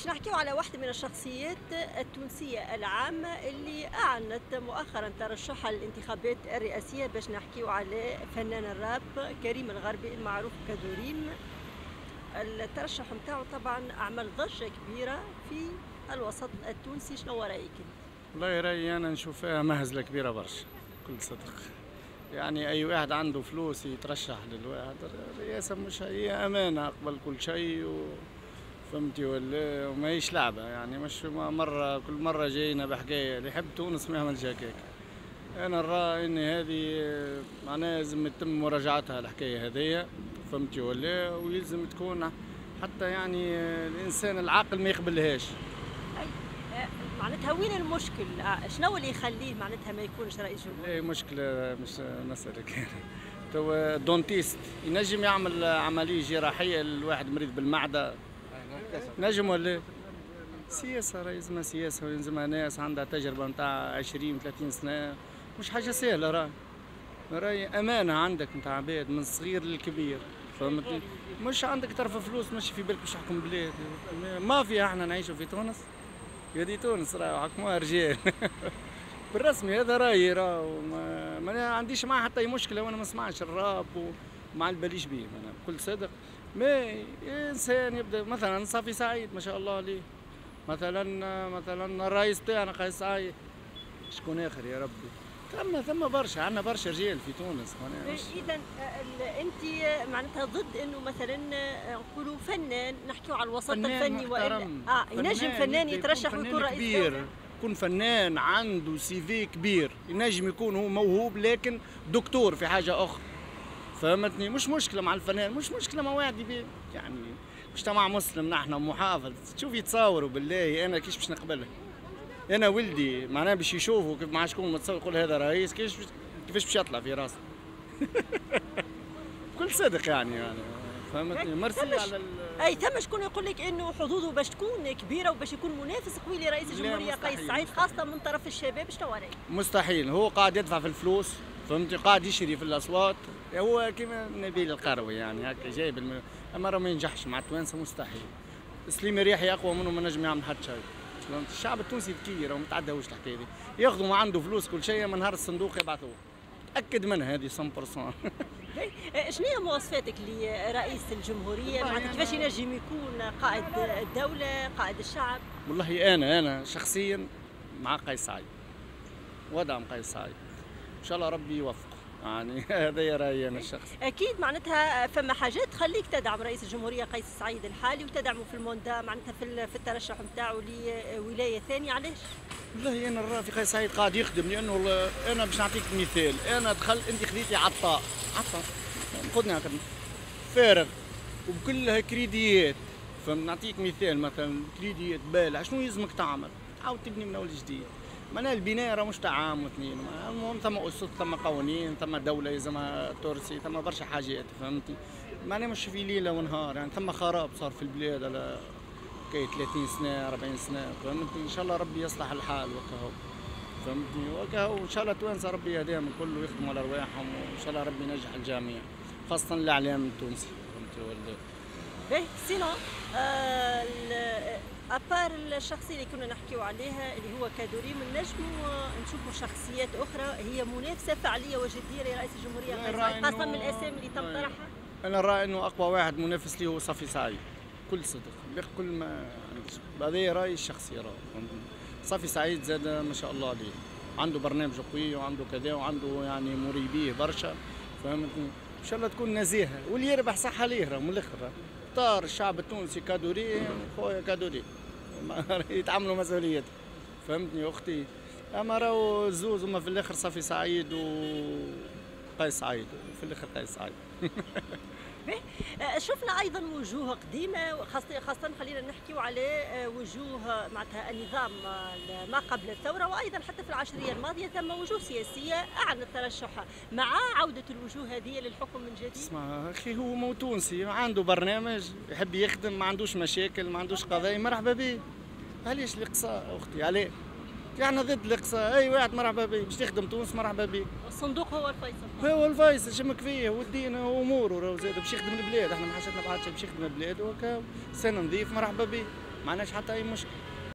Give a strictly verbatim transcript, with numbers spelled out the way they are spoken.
باش نحكيو على واحدة من الشخصيات التونسية العامة اللي أعلنت مؤخرا ترشحها للانتخابات الرئاسية. باش نحكيو على فنان الراب كريم الغربي المعروف كدوريم. الترشح متاعو طبعا عمل ضجة كبيرة في الوسط التونسي. شنو رأيك انت؟ والله رأيي أنا نشوفها مهزلة كبيرة برشا بكل صدق. يعني أي واحد عنده فلوس يترشح للواحد الرئاسة، مش هي أمانة قبل كل شيء و... فهمتي ولا؟ وما هيش لعبة، يعني مش مرة كل مرة جاينا بحكاية اللي يحب تونس ما يعملش هكاك. أنا نرى إن هذه معناها لازم يتم مراجعتها الحكاية هذيا، فهمتي ولا؟ ويلزم تكون حتى يعني الإنسان العاقل ما يقبلهاش. معناتها وين المشكل؟ شنو اللي يخليه معناتها ما يكونش رئيس جمهورية؟ اي مشكلة مش مسألة كان تو الدونتيست ينجم يعمل عملية جراحية لواحد مريض بالمعدة، نجم ولا؟ سياسة راهي يلزمها سياسة ويلزمها ناس عندها تجربة نتاع عشرين ثلاثين سنة، مش حاجة سهلة. راهي راهي أمانة عندك نتاع عباد من الصغير للكبير، فهمتني؟ مش عندك طرف فلوس ماشي في بالك باش تحكم بلاد. مافيا احنا نعيشوا في تونس، يدي تونس راهو حكموها رجال بالرسمي. هذا رايي راهو ما, ما عنديش معاه حتى اي مشكله، وانا ما نسمعش الراب وما نباليش بيه انا بكل صدق. ما انسان يبدا مثلا صافي سعيد ما شاء الله عليه، مثلا مثلا الرئيس تاعنا قيس سعيد، شكون اخر يا ربي؟ ثم ثم برشا، عندنا برشا رجال في تونس. اذا انت معناتها ضد انه مثلا نقولوا فنان، نحكيو على الوسط الفني والا اه ينجم فنان يترشح ويكون رئيس كبير، يكون فنان عنده سي في كبير، ينجم يكون هو موهوب لكن دكتور في حاجه اخرى، فهمتني؟ مش مشكله مع الفنان، مش مشكله مع واحد يبي يعني مجتمع مسلم نحن محافظ. تشوف يتصوروا بالله، انا كيش باش نقبلها؟ انا ولدي معناه باش يشوفوا كيف مع شكون متصور يقول هذا رئيس، كيفاش كيفاش باش يطلع في راسه؟ بكل صدق يعني يعني فهمتني؟ مرسي على اي ثم شكون يقول لك انه حظوظه باش تكون كبيره وباش يكون منافس قوي لرئيس الجمهوريه قيس سعيد، خاصه من طرف الشباب. شنو رايك؟ مستحيل، هو قاعد يدفع في الفلوس، فهمتي؟ قاعد يشري في الاصوات، هو كيما نبيل القروي يعني هكا جايب الم... اما راه ما ينجحش مع التوانسه، مستحيل. سليم ريحي اقوى منه، ما نجم يعمل حتى شيء. الشعب التونسي ذكي راه ما تعداوش الحكايه دي، ياخذوا ما عنده فلوس كل شيء، من نهار الصندوق يبعثوه، تاكد منها هذه مية بالمية. شنو هي مواصفاتك لرئيس الجمهوريه؟ معناتها كيفاش ينجم يكون قائد الدوله، قائد الشعب؟ والله انا انا شخصيا مع قيس سعيد، ودعم قيس سعيد، ان شاء الله ربي يوفقه يعني. هذا رايي انا الشخصي. اكيد معناتها فما حاجات تخليك تدعم رئيس الجمهوريه قيس سعيد الحالي وتدعمه في الموندا معناتها في في الترشح نتاعو لولايه ثانيه. علاش؟ والله انا نرى في قيس سعيد قاعد يخدم، لانه انا باش نعطيك مثال، انا دخلت انت خذيتي عطاء عطاء خذني هكا فارغ وبكلها كريديات، فنعطيك مثال مثلا كريديات بالع، شنو يلزمك تعمل؟ تعاود تبني من اول جديد. معناها البناء راه مش تاع عام واثنين، المهم ثم اسس، ثم قوانين، ثم دوله يلزمها ترسي، ثم برشا حاجات، فهمتي؟ معناها مش في ليله ونهار، يعني ثم خراب صار في البلاد على كي ثلاثين سنه أربعين سنه، فهمتني؟ ان شاء الله ربي يصلح الحال وكهو، فهمتني؟ وكهو ان شاء الله توانسه ربي يهديهم الكل ويخدموا على ارواحهم، وان شاء الله ربي ينجح الجميع، خاصه الاعلام التونسي، فهمتي ولا؟ باهي سينو آه ابار الشخصيه اللي كنا نحكيو عليها اللي هو كدوريم، نجموا نشوفوا شخصيات اخرى هي منافسه فعليه وجديه لرئيس الجمهوريه قيس سعيد، خاصه من الاسامي اللي تم طرحها؟ انا رايي انه اقوى واحد منافس لي هو صافي سعيد، كل صدق كل ما هذا رايي الشخصي. راه صافي سعيد زاد ما شاء الله عليه، عنده برنامج قوي وعنده كذا وعنده يعني مريبيه برشا، فهمتني؟ ان شاء الله تكون نزيهه واللي يربح صح عليه. راه من الاخر اختار الشعب التونسي كادوري، خويا كادوري يتعاملوا مسؤوليته، فهمتني اختي؟ اما راهو زوز هما في الاخر صافي سعيد وقيس سعيد، في الاخر قيس سعيد. شفنا ايضا وجوه قديمه، خاصه خاصه خلينا نحكيو على وجوه معناتها النظام ما قبل الثوره، وايضا حتى في العشريه الماضيه ثم وجوه سياسيه اعلنت ترشحها، مع عوده الوجوه هذه للحكم من جديد. اسمع اخي، هو مو تونسي عنده برنامج يحب يخدم، ما عندوش مشاكل، ما عندوش قضايا، مرحبا به. علاش الاقصاء اختي؟ عليه يعني ضد الاقصاء، اي واحد مرحبا به باش تخدم تونس مرحبا به. الصندوق هو الفيصل، هو الفيصل، شمك فيه والدين واموره، راهو زاد باش يخدم البلاد، احنا ما حاجتنا بحاجه باش يخدم البلاد، وكا سنه نظيف مرحبا به. ما عندناش حتى اي مشكل.